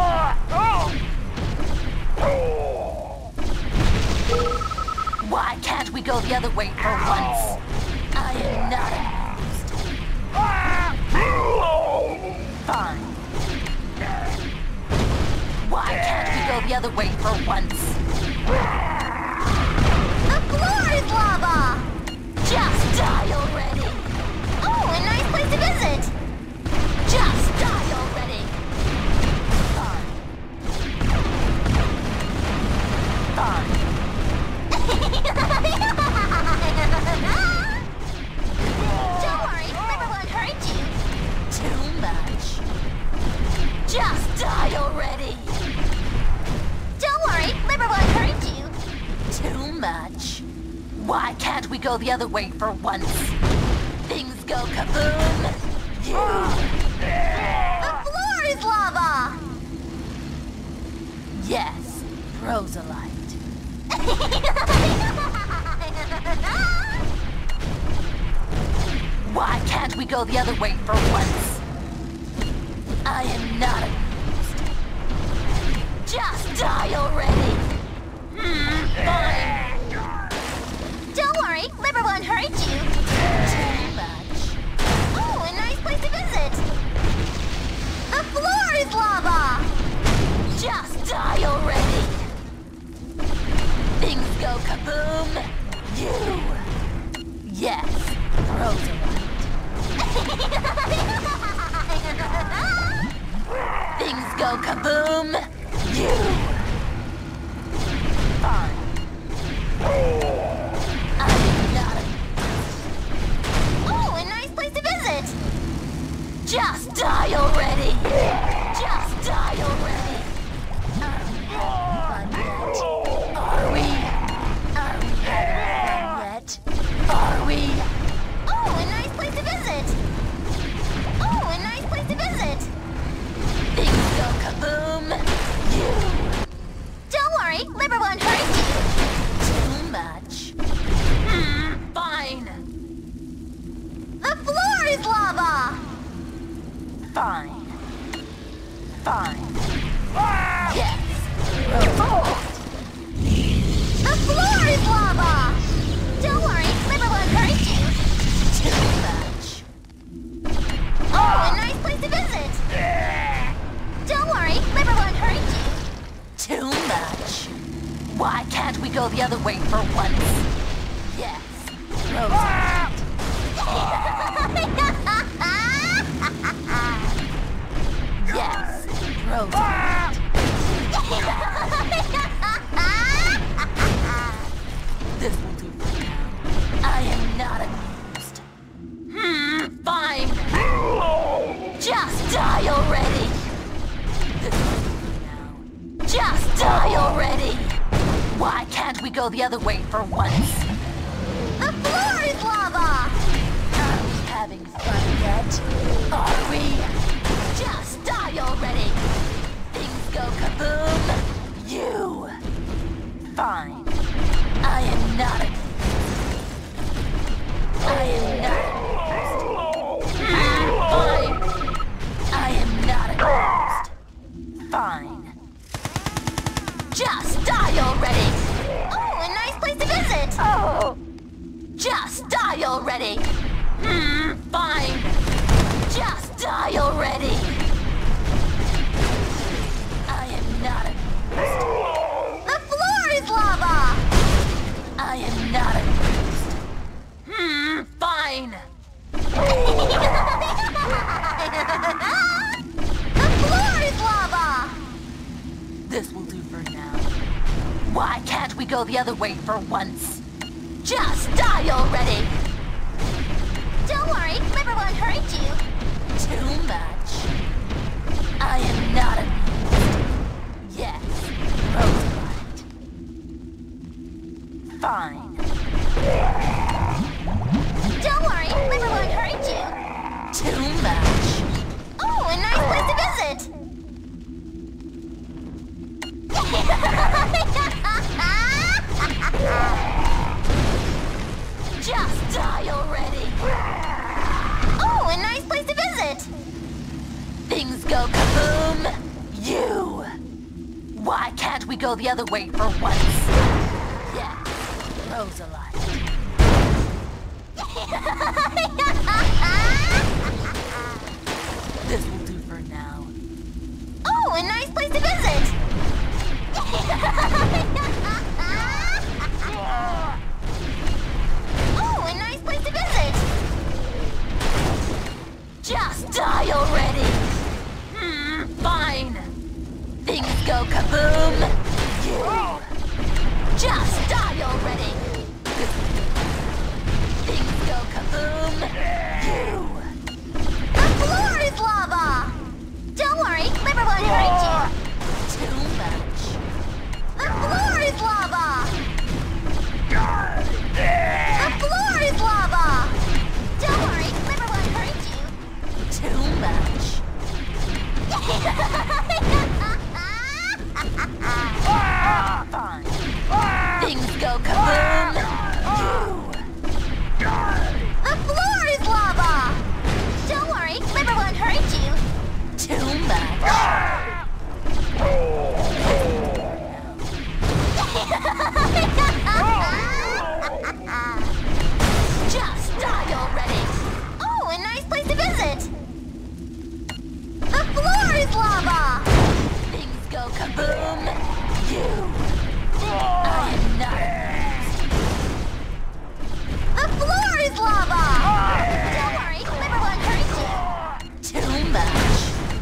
Why can't we go the other way for once? I am not amused. Fine. Why can't we go the other way for once? The floor is lava! Just die already! Oh, a nice place to visit! Just die already! Fine. Fine. Don't worry, River won't hurt you. Too much. Just die already! Don't worry, River won't hurt you. Too much. Why can't we go the other way for once? Things go kaboom! You! The floor is lava! Yes, Rosalite. Why can't we go the other way for once? I am not amused. Just die already! Hmm, fine. Don't worry, River won't hurt you. Too much. Oh, a nice place to visit. The floor is lava! Just die already! Things go kaboom! You! Yes, Rosalite. Things go kaboom! You! Fine. I'm not a... Oh, a nice place to visit. Just die already! Just die already! Are we having fun yet? Are we? Are we having fun yet? Are we? Oh, a nice place to visit. Oh, a nice place to visit. Things go kaboom! You! Don't worry, River won't hurt you. Too much. Hmm, fine. The floor is lava! Fine. Fine. Yes. Rosalite. The floor is lava! Don't worry, River won't hurt you. Too much. Oh, a nice place to visit. Don't worry, River won't hurt you. Too much. Why can't we go the other way for once? Yes. Rosalite. Yes. Rosalite. This will do for now. I am not amused. Hmm, fine. Just die already. This will do for now. Just die already. Why can't we go the other way for once? The floor is lava! Are we having fun yet? Are we? Just die already. Things go kaboom. You. Fine. I am not amused. I am not amused. Fine. I am not amused. Fine. Just die already. Oh, a nice place to visit. Oh. Just die already. Hmm, fine. Just die already. I am not amused. The floor is lava! I am not amused. Hmm, fine. The floor is lava! This will do for now. Why can't we go the other way for once? Just die already! Don't worry, River won't hurt you. Too much. I am not amused. Yes, Rosalite. Fine. Don't worry, River won't hurt you. Too much. Oh, a nice place to visit. Just die we go the other way for once? Yeah, Rosalite. This will do for now. Oh, a nice place to visit! Oh, a nice place to visit! Just die already! Hmm, fine. Things go kaboom! You! Just die already! Things go kaboom! You! The floor is lava! Don't worry, Clipper won't hurt you! Too much. The floor is lava! The floor is lava! Don't worry, Clipper won't hurt you! Too much. Fine. Things go kaboom! You! The floor is lava! Don't worry, Clipper won't hurt you! Too much. Just die already! Oh, a nice place to visit! The floor is lava! Things go kaboom! You! I am not amused. The floor is lava! Don't worry, Clipper won't hurt you! Too much.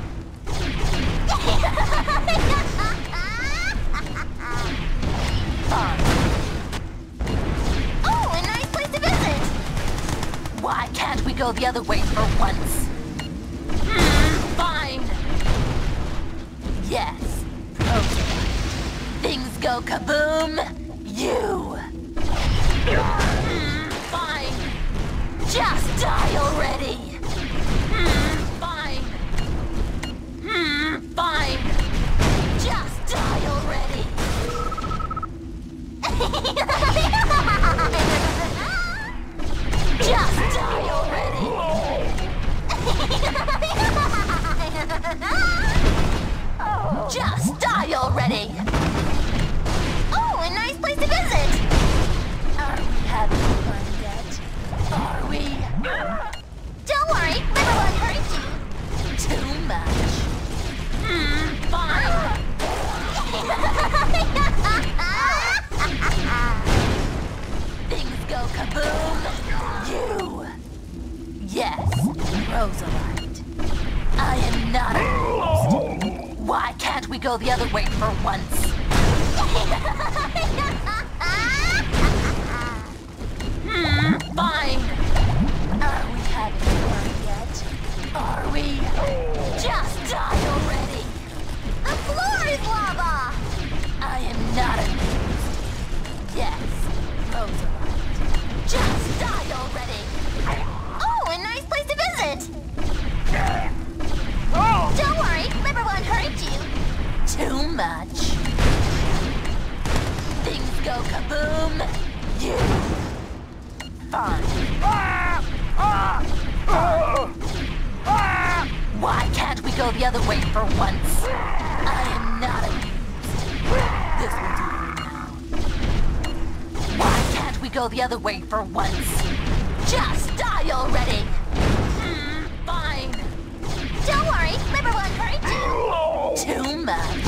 Fine. Oh, a nice place to visit! Why can't we go the other way for once? Hmm, fine. Yes. Okay. Things go kaboom. You. Hmm, fine. Just die already. Hmm, fine. Hmm, fine. Just die already. Just die already. Just die already. Oh, a nice place to visit! Are we having fun yet? Are we? Don't worry, Clipper won't hurt you! Too much. Hmm, fine. Things go kaboom. You. Yes, Rosalite. I am not amused. Why can't we go the other way for once? Hmm, fine. Are we having fun yet? Are we? Just die already. The floor is lava! I am not amused. Yes, Rosalite. Just die already. Oh, a nice place to visit! Don't worry, Clipper won't hurt you! Too much. Things go kaboom. You. Fine. Why can't we go the other way for once? I am not amused. This will do for now. Why can't we go the other way for once? Just die already! Hmm, fine. Don't worry, Clipper won't hurt you! Too much.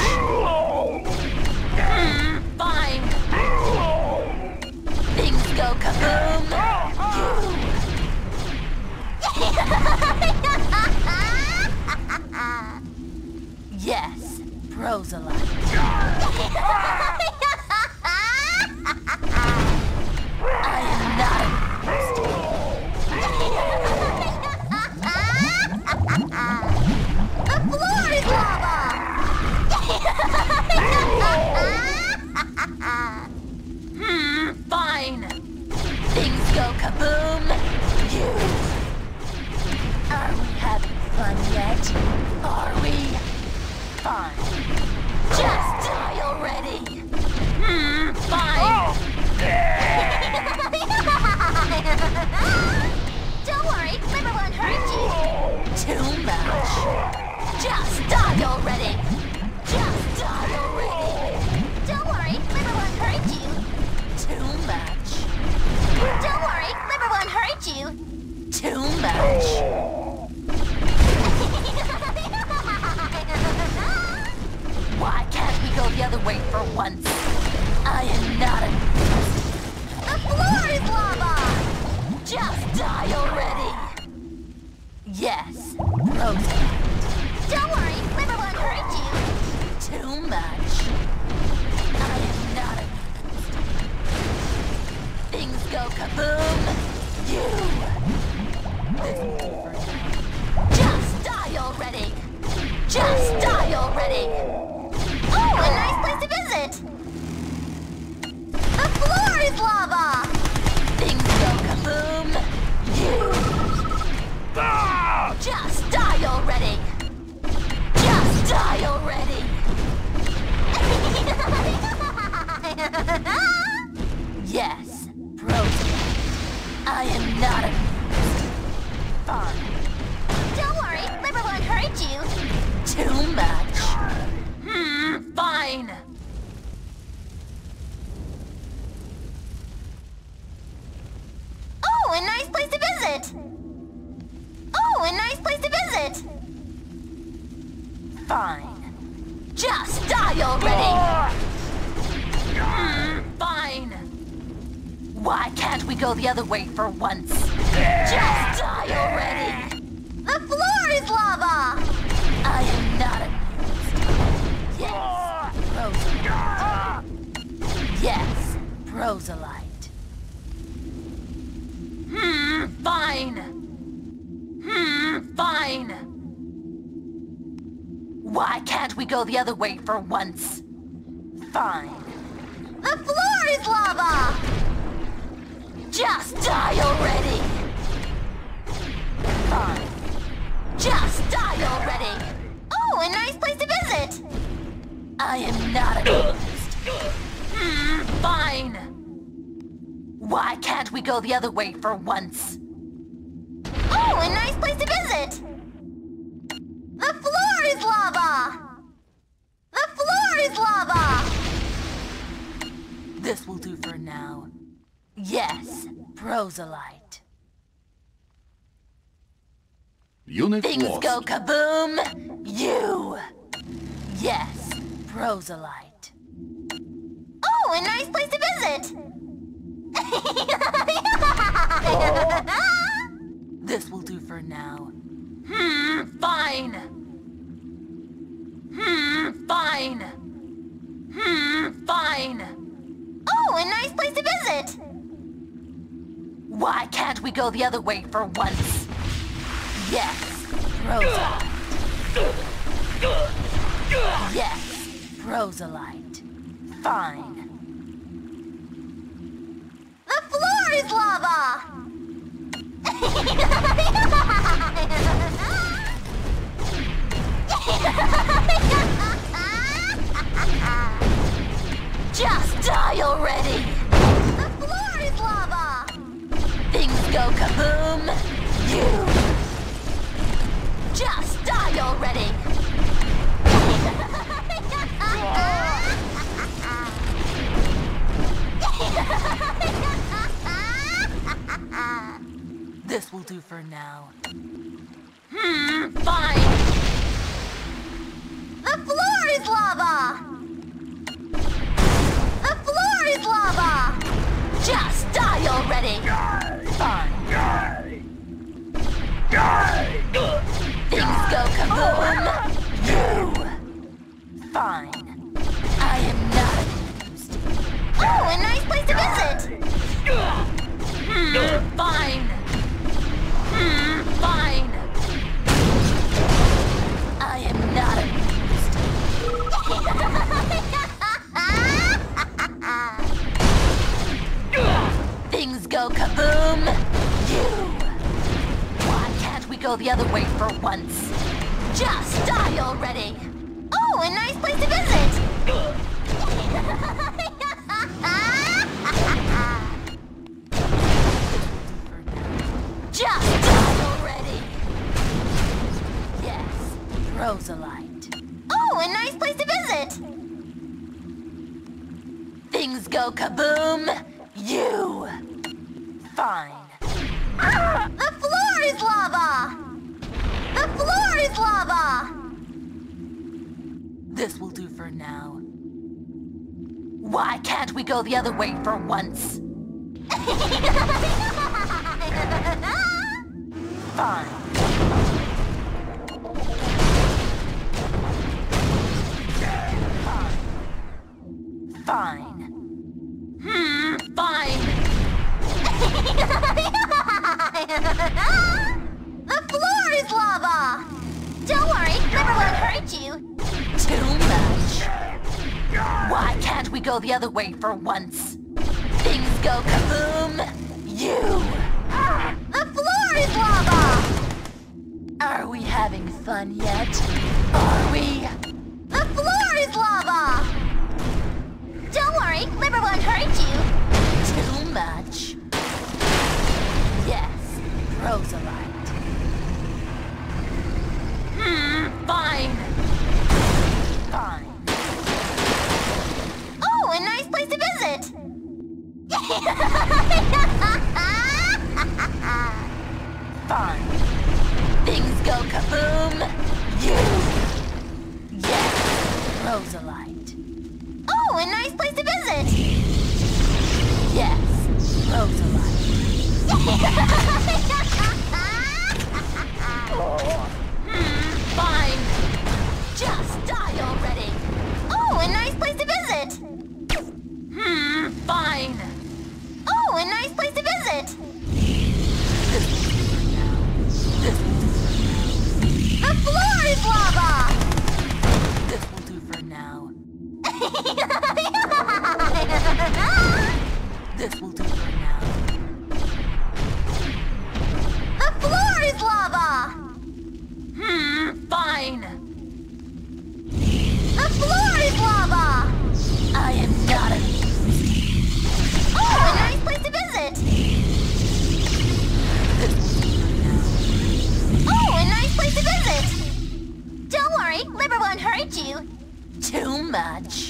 Hmm, fine. Things go kaboom. You. Yes, Rosalite. I am not amused. The floor is lava! Hmm, fine. Things go kaboom. You. Are we having fun yet? Are we? Fine. Just Too much. Why can't we go the other way for once? I am not amused. The floor is lava! Just die already! Yes, Rosa. Don't worry, River won't hurt you. Too much. I am not amused. Things go kaboom! You! This will do for now. Just die already! Just die already! Oh, a nice place to visit! The floor is lava! Things go kaboom! You! Just die already! Just die already! Yes, Frozen. I am not amused. Fine. Don't worry, River won't hurt you. Too much. Hmm, fine. Oh, a nice place to visit! Oh, a nice place to visit! Fine. Just die already! Hmm, fine. Why can't we go the other way for once? Just die already! The floor is lava! I am not amused. Yes, Rosalite. Yes, Rosalite. Hmm, fine. Hmm, fine. Why can't we go the other way for once? Fine. The floor is lava! Just die already! Fine. Just die already! Oh, a nice place to visit! I am not amused. Hmm, fine. Why can't we go the other way for once? Oh, a nice place to visit! The floor is lava! The floor is lava! This will do for now. Yes, Prosalite. Unit Things lost. go kaboom! You! Yes, Prosalite. Oh, a nice place to visit! This will do for now. Hmm, fine! Hmm, fine! Hmm, fine! Oh, a nice place to visit! Why can't we go the other way for once? Yes, Prosalite. Yes, Prosalite. Fine. The floor is lava! Just die already! The floor is lava! Things go kaboom! You! Just die already! This will do for now. Hmm, fine! The floor is lava! The floor is lava! Just die already! Fine. Things go kaboom! You! Fine. I am not amused. Oh, a nice place to visit! Hmm, fine. Hmm, fine. I am not amused. Things go kaboom! You! Why can't we go the other way for once? Just die already! Oh, a nice place to visit! Just die already! Yes, Rosalite. Oh, a nice place to visit! Things go kaboom! You! Fine. The floor for now. Why can't we go the other way for once? Fine. Fine. Hmm, fine. The floor is lava! Don't worry, never won't hurt you. Too much. Why can't we go the other way for once? Things go kaboom! You! The floor is lava! Are we having fun yet? Are we? The floor is lava! Don't worry, liver won't hurt you. Too much. Yes, Rosalite. Hmm, fine. Fine. Oh, a nice place to visit! Fine. Things go kaboom! You! Yes, Rosalite. Oh, a nice place to visit! Yes, Rosalite. Hmm, fine. Just die already. Oh, a nice place to visit! Hmm, fine. Oh, a nice place to visit! The floor is lava! This will do for now. This will do for now. The floor is lava! Hmm, fine. The floor is lava! I am not a... Oh, a nice place to visit! This will do for now. Oh, a nice place to visit! Don't worry, liver won't hurt you. Too much.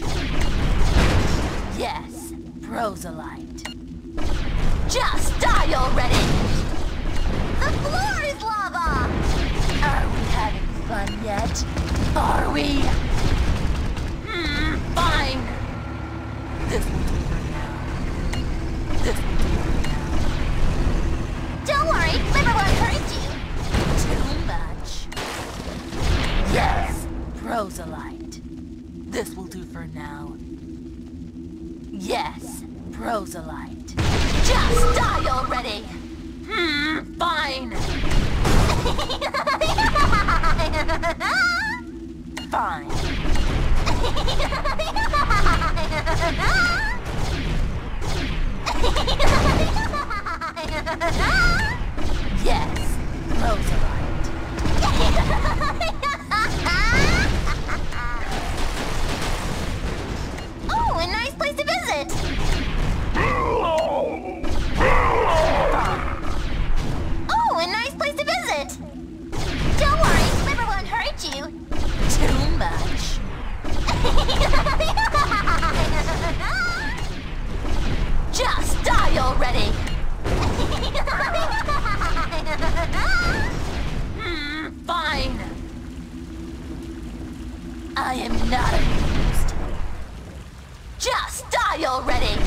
Yes, Rosalite. Just die already! The floor is lava! Are we having fun yet? Are we? Hmm, fine. This will do for now. This will do for now. Don't worry, liver won't hurt you. Too much. Yes, Rosalite. This will do for now. Yes, Rosalite. Just die already! Hmm, fine. Fine. Yes, Rosalite. Oh, a nice place to visit! Oh, a nice place to visit! Don't worry, liver won't hurt you. Too much. Just die already! Hmm, fine. I am not amused. Just die already!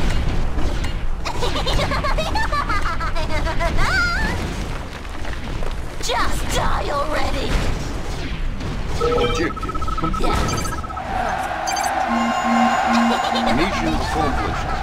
Just die already! Objective complete. Yes. Mission accomplished.